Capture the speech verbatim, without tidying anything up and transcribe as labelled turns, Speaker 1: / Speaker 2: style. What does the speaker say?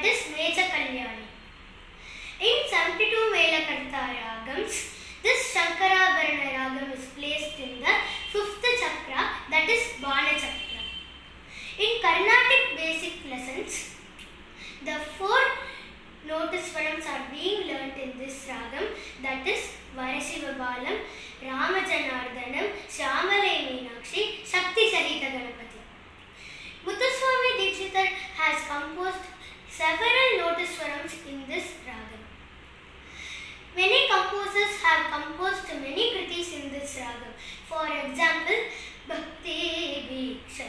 Speaker 1: is Mecha Kalyani. In seventy-two Melakarta ragams, this Shankarabharana ragam is placed in the fifth chakra, that is Bana chakra. In Carnatic basic lessons, the four Notaswarams are being learnt in this ragam, that is Varasivabalam, Ramajanardhanam, Shyamalai Meenakshi, Shakti Sahita Ganapati. Muthuswami Dikshitar has composed several Notaswarams in this ragam. Many composers have composed many kritis in this ragam. For example, Bhakti Bhiksha